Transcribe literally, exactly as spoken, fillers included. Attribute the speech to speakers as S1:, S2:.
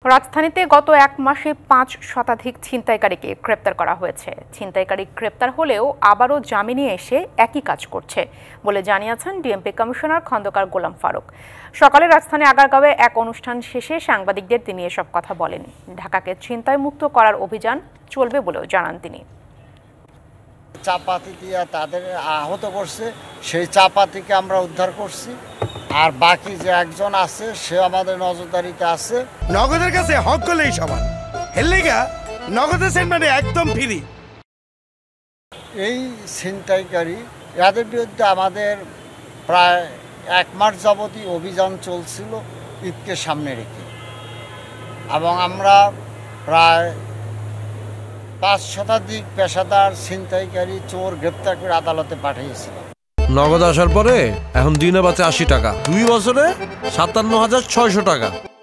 S1: রাজধানীতে গত এক মাসে পাঁচ শতাধিক ছিনতাইকারীকে গ্রেপ্তার করা হয়েছে। ছিনতাইকারী গ্রেপ্তার হলেও আবারও জামিনে এসে একই কাজ করছে বলে জানিয়েছেন ডিএমপি কমিশনার খন্দকার গোলাম ফারুক। সকালে রাজধানী আগারগাঁওয়ে এক অনুষ্ঠান শেষে সাংবাদিকদের তিনি এসব কথা বলেন। ঢাকাকে ছিনতাই মুক্ত করার অভিযান চলবে বলেও জানান তিনি।
S2: চাপাতি দিয়া তাদের আহত করছে, সেই চাপাতিকে আমরা উদ্ধার করছি। আর বাকি যে একজন আছে সে আমাদের নজরদারিতে আছে।
S3: নগদের কাছে হক করলেই সমান, হেললেগা নগদের সেন্টারে একদম ফ্রি।
S2: এই ছিনতাইকারী এদের বিরুদ্ধে আমাদের প্রায় এক মাস যাবতই অভিযান চলছিল ঈদকে সামনে রেখে, এবং আমরা প্রায় পাঁচ শতাধিক পেশাদার ছিনতাইকারী চোর গ্রেপ্তার করে আদালতে পাঠিয়েছিলাম।
S4: নগদ আসার পরে এখন দিনে বাঁচে আশি টাকা, দুই বছরে সাতান্ন হাজার ছয়শো টাকা।